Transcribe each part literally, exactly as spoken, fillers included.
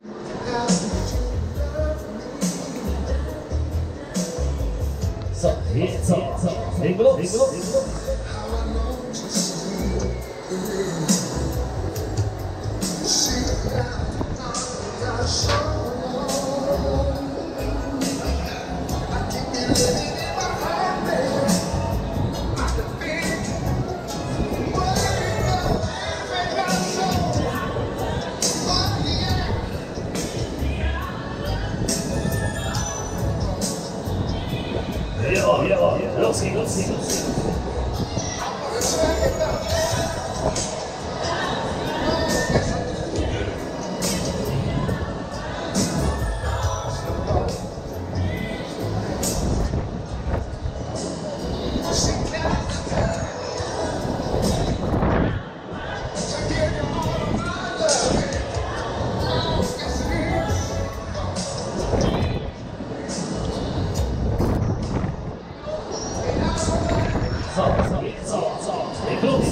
So, jetzt, so, so, legen wir los, legen wir los, legen wir los. Ja, ja, ja, los geht's, los geht's, los geht's. So, so, so, so, leg los.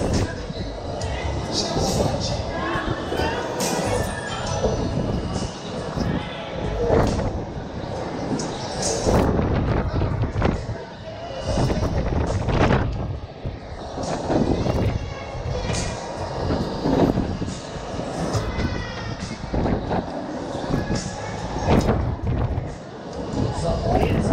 So, jetzt.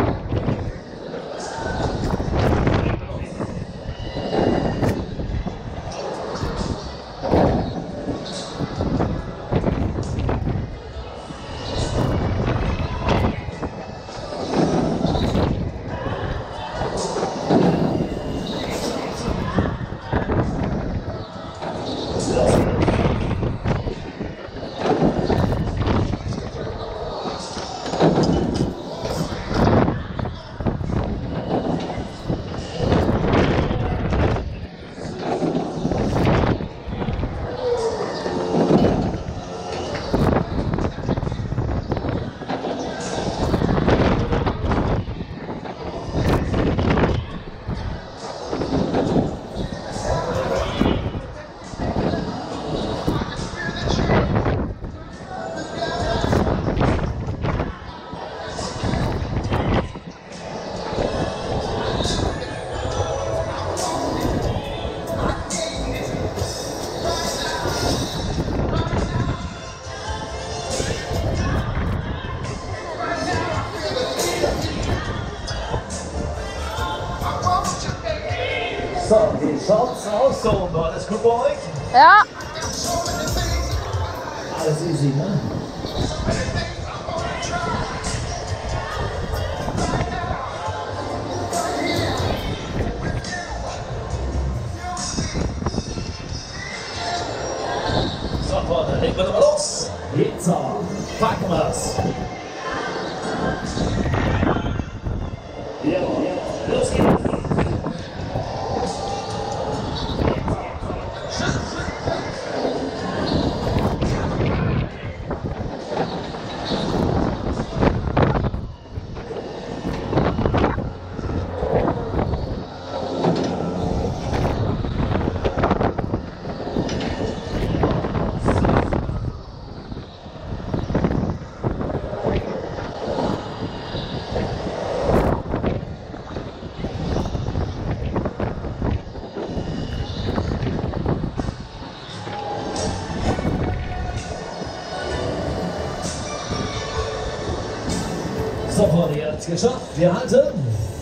So, wie schaut's aus? So, war alles gut bei euch? Ja. Alles easy, ne? So, Freunde, legen wir nochmal los. Jetzt packen wir's. Ja, ja, los geht's. So, Freunde, ihr habt es geschafft. Wir halten.